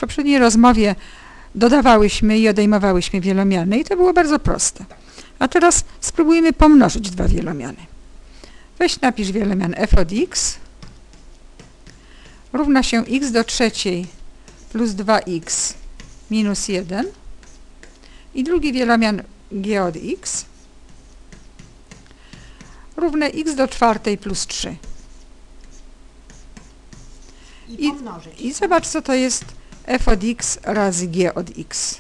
poprzedniej rozmowie dodawałyśmy i odejmowałyśmy wielomiany i to było bardzo proste. A teraz spróbujmy pomnożyć dwa wielomiany. Weź napisz wielomian f od x równa się x do trzeciej plus 2x minus 1 i drugi wielomian g od x równe x do czwartej plus 3. I zobacz, co to jest f od x razy g od x.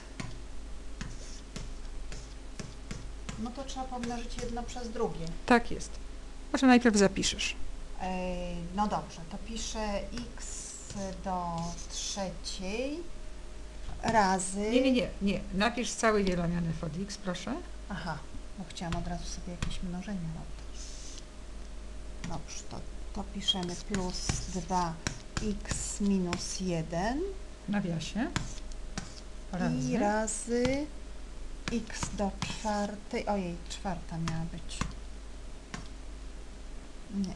No to trzeba pomnożyć jedno przez drugie. Tak jest. Może najpierw zapiszesz. No dobrze, to piszę x do trzeciej razy... Nie. Napisz cały wielomian f od x, proszę. Aha, bo chciałam od razu sobie jakieś mnożenie robić. Dobrze, to piszemy plus 2x minus 1 W nawiasie. i razy x do czwartej... Ojej, czwarta miała być. Nie.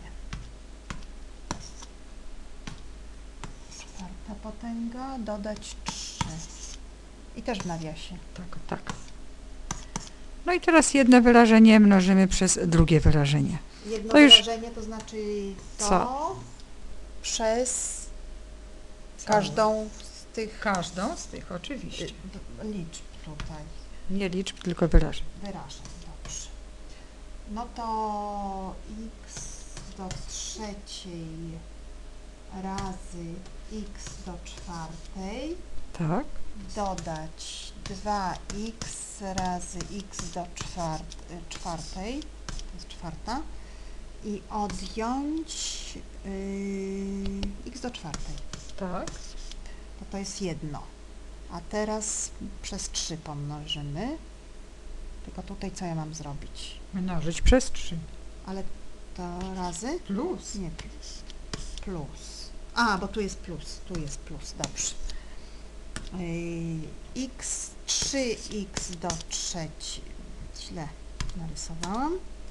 Czwarta potęga, dodać 3. I też w nawiasie. Tak. No i teraz jedno wyrażenie mnożymy przez drugie wyrażenie. Jedno To już- wyrażenie to znaczy to Co? przez każdą z tych Każdą z tych, oczywiście. liczb tutaj. Nie liczb, tylko wyrażeń. Wyrażeń, dobrze. No to x do trzeciej razy x do czwartej Tak. dodać 2x razy x do czwartej, to jest czwarta, i odjąć x do czwartej, Tak. to jest jedno. A teraz przez 3 pomnożymy, tylko tutaj co ja mam zrobić? Mnożyć przez 3. Ale to razy? Plus. Nie plus. A, bo tu jest plus, dobrze. X, 3x do trzeciej, źle narysowałam.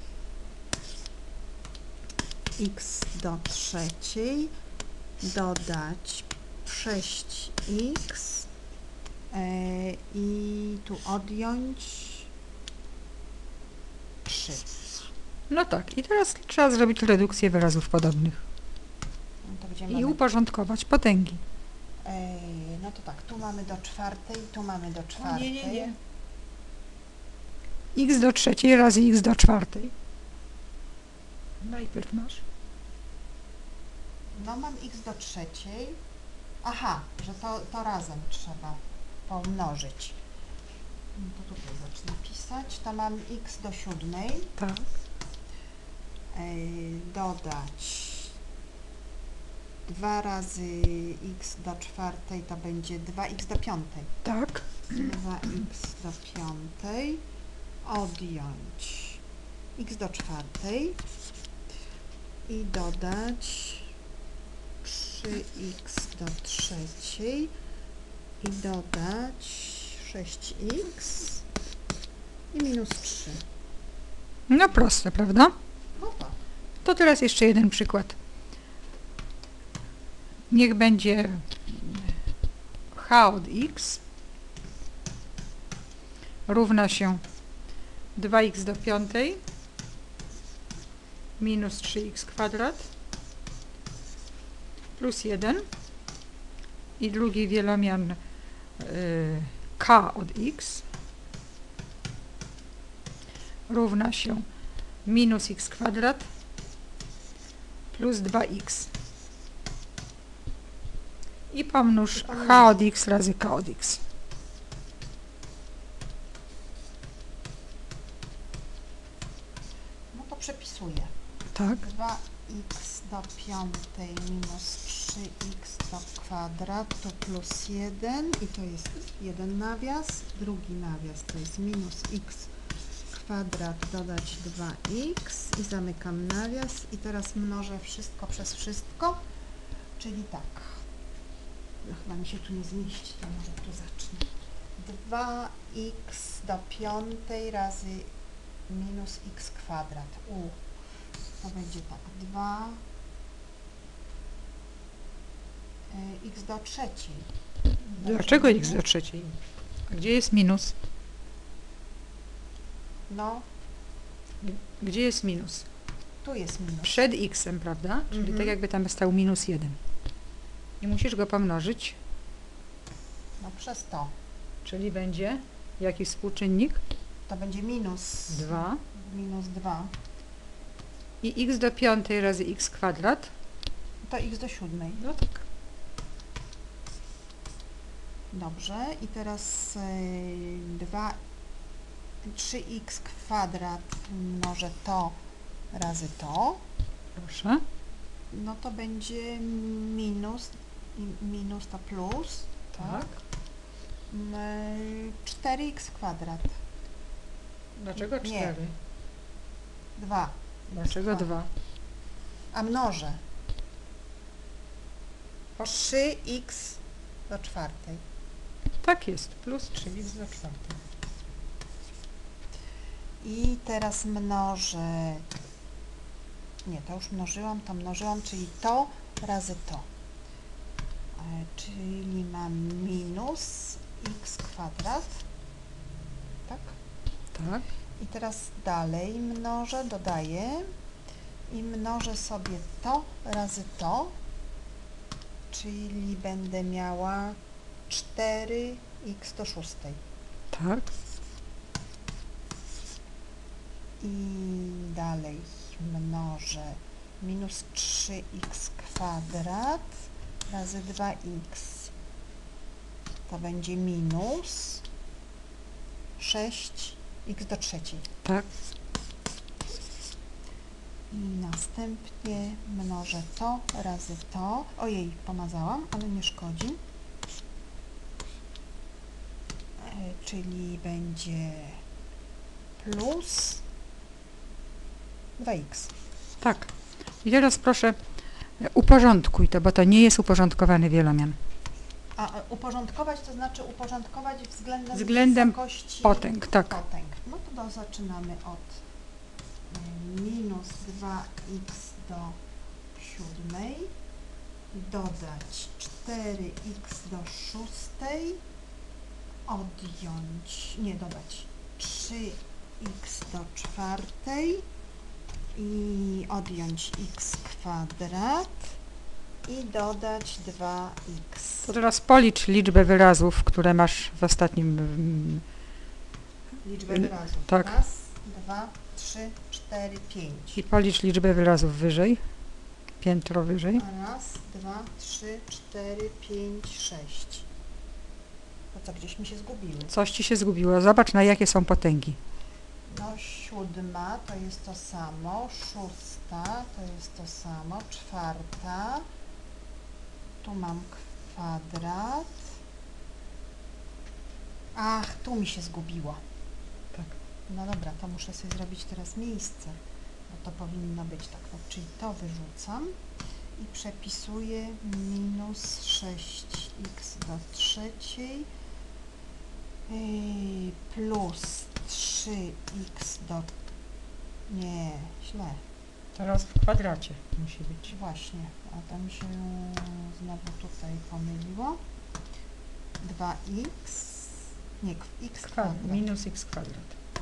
X do trzeciej dodać 6x i tu odjąć 3. No tak. I teraz trzeba zrobić redukcję wyrazów podobnych. No to gdzie I mamy? uporządkować potęgi. No to tak, tu mamy do czwartej, tu mamy do czwartej. Nie. X do trzeciej razy x do czwartej. Najpierw masz. No mam x do trzeciej. Aha, że to razem trzeba pomnożyć. No to tutaj zacznę pisać. To mam x do siódmej. Tak. Dodać 2 razy x do czwartej to będzie 2x do piątej. Tak. 2x do piątej odjąć x do czwartej i dodać 3x do trzeciej i dodać 6x i minus 3. No proste, prawda? No tak. To teraz jeszcze jeden przykład. Niech będzie h od x równa się 2x do piątej minus 3x kwadrat plus 1 i drugi wielomian k od x równa się minus x kwadrat plus 2x. I pomnóż h od x razy k od x. No to przepisuję. Tak. 2x do piątej minus 3x do kwadratu plus 1 i to jest jeden nawias, drugi nawias to jest minus x kwadrat dodać 2x i zamykam nawias i teraz mnożę wszystko przez wszystko, czyli tak, no chyba mi się tu nie zmieści, to może tu zacznę. 2x do piątej razy minus x kwadrat. To będzie tak, 2 x do trzeciej. Dlaczego x do trzeciej? A gdzie jest minus? No, Gdzie jest minus? tu jest minus. Przed x-em, prawda? Czyli Mhm. tak jakby tam stał minus 1. I musisz go pomnożyć, No przez to. czyli będzie jaki współczynnik? To będzie minus 2. minus 2. I x do piątej razy x kwadrat? To x do siódmej. No tak. Dobrze. I teraz 3x kwadrat mnożę to razy to. Proszę. No to będzie minus to plus. Tak. 4x kwadrat. Dlaczego Nie. 4? 2. Dlaczego 2? A mnożę. 3x do czwartej. Tak jest. Plus 3x do czwartej. I teraz mnożę. Nie, to już mnożyłam, to mnożyłam, czyli to razy to. Czyli mam minus x kwadrat. Tak? Tak. I teraz dalej mnożę, dodaję i mnożę sobie to razy to, czyli będę miała 4x do szóstej. Tak. I dalej mnożę minus 3x kwadrat razy 2x. To będzie minus 6x do trzeciej. Tak. I następnie mnożę to razy to. Ojej, pomazałam, ale nie szkodzi. Czyli będzie plus 2x. Tak. I teraz proszę uporządkuj to, bo to nie jest uporządkowany wielomian. A uporządkować to znaczy uporządkować Względem wysokości potęg, tak. potęg. No to zaczynamy od minus 2x do siódmej, dodać 4x do szóstej, odjąć, nie dodać 3x do czwartej i odjąć x kwadrat i dodać 2x. To teraz policz liczbę wyrazów, które masz w ostatnim... Liczbę wyrazów. tak. Raz, 2, 3, 4, 5. I policz liczbę wyrazów wyżej. Piętro wyżej. Raz, 2, 3, 4, 5, 6. To co, gdzieś mi się zgubiły. Coś ci się zgubiło. Zobacz, na jakie są potęgi. No siódma to jest to samo, szósta to jest to samo, czwarta, tu mam kwadrat. Ach, tu mi się zgubiło. Tak. No dobra, to muszę sobie zrobić teraz miejsce, bo to powinno być tak, no, czyli to wyrzucam i przepisuję minus 6x do trzeciej plus 3x do... Nie, źle. Teraz w kwadracie musi być. Właśnie, a to mi się znowu tutaj pomyliło. 2x, nie, x kwadrat. Minus x kwadrat.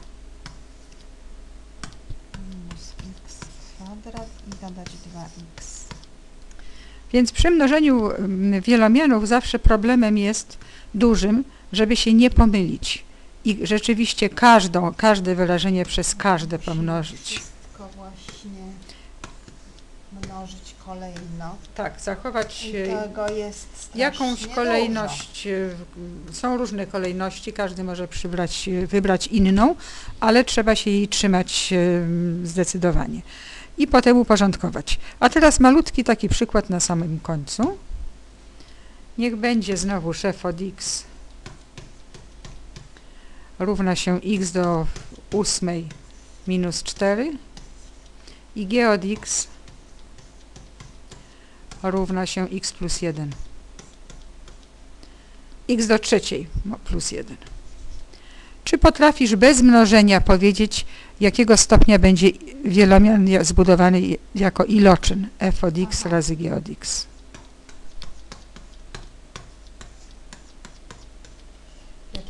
Minus x kwadrat i dodać 2x. Więc przy mnożeniu wielomianów zawsze problemem jest dużym, żeby się nie pomylić. I rzeczywiście każde wyrażenie przez każde pomnożyć. Wszystko właśnie mnożyć kolejno. Tak, zachować I tego jest strasznie jakąś kolejność. Są różne kolejności, każdy może wybrać inną, ale trzeba się jej trzymać zdecydowanie. I potem uporządkować. A teraz malutki taki przykład na samym końcu. Niech będzie znowu f od x równa się x do ósmej minus 4 i g od x równa się x plus 1. X do trzeciej plus 1. Czy potrafisz bez mnożenia powiedzieć, jakiego stopnia będzie wielomian zbudowany jako iloczyn f od x razy g od x?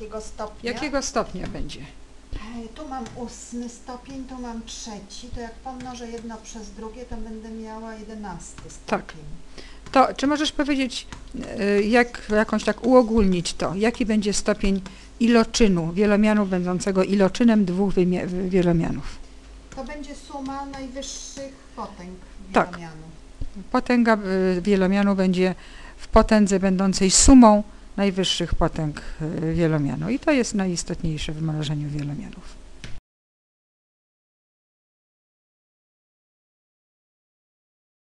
jakiego stopnia? Jakiego stopnia będzie? Tu mam 8 stopień, tu mam 3. To jak pomnożę jedno przez drugie, to będę miała 11 stopień. Tak. To czy możesz powiedzieć, jakąś tak uogólnić to, jaki będzie stopień iloczynu, wielomianu będącego iloczynem dwóch wielomianów? To będzie suma najwyższych potęg Tak. wielomianu. Potęga wielomianu będzie w potędze będącej sumą najwyższych potęg wielomianu i to jest najistotniejsze w mnożeniu wielomianów.